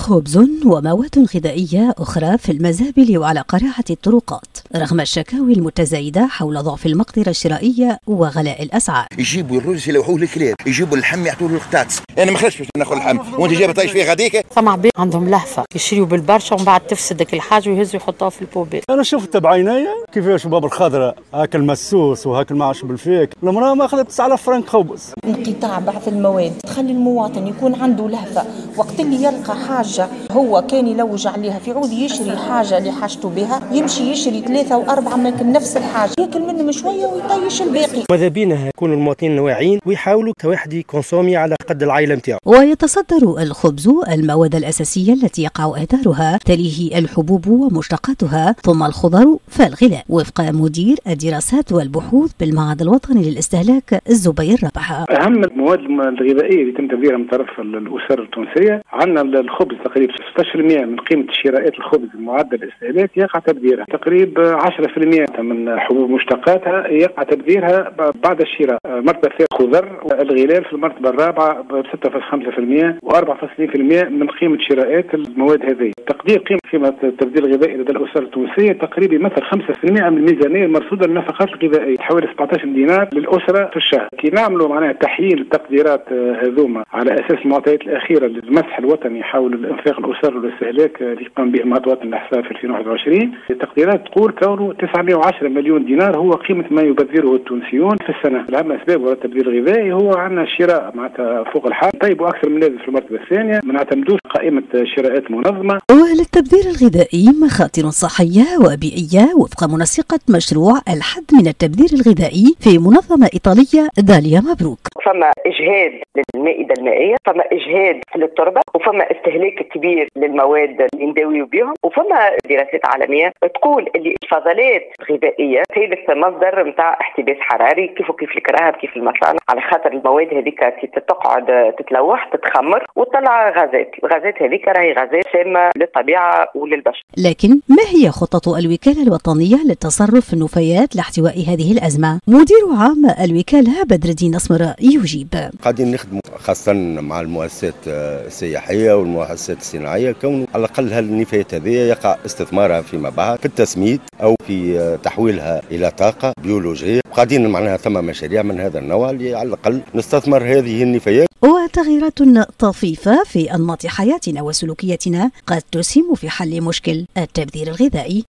خبز ومواد غذائية أخرى في المزابل وعلى قريعة الطرقات رغم الشكاوي المتزايدة حول ضعف المقدرة الشرائية وغلاء الأسعار. يجيبوا الرز يلوحوه الكلاب، يجيبوا اللحم يعطوه القطاطس. أنا ما خرجتش باش ناخذ اللحم، وأنت جايبه تعيش فيه غاديك. سمع بيه عندهم لهفة يشريوا بالبرشا ومن بعد تفسدك الحاجة ويهزوا يحطوها في البوبيل. أنا شفت بعيني كيفاش باب الخضراء هاك المسوس وهاك المعش بالفيك، المرأة ماخذة 9000 فرنك خبز. انقطاع بعض المواد تخلي المواطن يكون عنده لهفة وقت اللي يلقى حاجة هو كان يلوج عليها في عود يشري حاجة اللي حاجته بها يمشي يشري 3 و4 من نفس الحاجة ياكل منهم شوية ويطيش الباقي. ماذا بينا يكونوا المواطنين واعيين ويحاولوا كواحد يكونسومي على قد العائلة نتاعو. ويتصدر الخبز المواد الأساسية التي يقع إهدارها، تليه الحبوب ومشتقاتها، ثم الخضر فالغذاء، وفق مدير الدراسات والبحوث بالمعهد الوطني للاستهلاك الزبير ربحة. أهم المواد الغذائية اللي تم تبذيرها من طرف الأسر التونسية عندنا الخبز تقريبا 16% من قيمة شرائات الخبز المعدل الاستهلاك يقع تبذيرها، تقريبا 10% من حبوب مشتقاتها يقع تبذيرها بعد الشراء. المرتبة الثالثة خضر، الغلال في المرتبة الرابعة ب 6.5% و4.2% من قيمة شرائات المواد هذه. تقدير قيمة التبذير الغذائي لدى الأسر التونسية تقريبا يمثل 5% من الميزانية المرصودة للنفقات الغذائية، حوالي 17 دينار للأسرة في الشهر. كي نعملوا معناها تحليل التقديرات هذوما على أساس المعطيات الأخيرة للمسح الوطني حول الإنفاق الأسر والاستهلاك اللي قام به المعهد الوطني للإحصاء في 2021، التقديرات تقول كونه 910 مليون دينار هو قيمة ما يبذره التونسيون في السنة. الأهم أسباب وراء التبذير الغذائي هو عندنا شراء معناتها فوق الحال، طيب وأكثر من لازم في المرتبة الثانية، ما نعتمدوش قائمة شراءات منظمة. وللتبذير الغذائي مخاطر صحية وبيئية وفق منسقة مشروع الحد من التبذير الغذائي في منظمة إيطالية داليا مبروك. فما إجهاد للمائدة المائية، فما إجهاد للتربة، وفما استهلاك كبير للمواد اللي نداويو بهم، وفما دراسات عالمية تقول اللي الفضلات الغذائية ثالث مصدر نتاع احتباس حراري كيف الكراهب كيف المصانع، على خاطر المواد هذيك تقعد تتلوح تتخمر وتطلع غازات، الغازات هذيك راهي غازات سامة للطبيعة وللبشر. لكن ما هي خطة الوكالة الوطنية للتصرف في النفايات لاحتواء هذه الأزمة؟ مدير عام الوكالة بدر الدين أسمر يجيب. قاعدين نخدموا خاصة مع المؤسسات السياحية والمؤسسات الصناعية، كون على الأقل هالنفايات هذه يقع استثمارها فيما بعد في التسميد أو في تحويلها إلى طاقة بيولوجية. قاعدين معناها ثم مشاريع من هذا النوع اللي على الأقل نستثمر هذه النفايات. وتغييرات طفيفة في أنماط حياتنا وسلوكياتنا قد تسهم في حل مشكل التبذير الغذائي.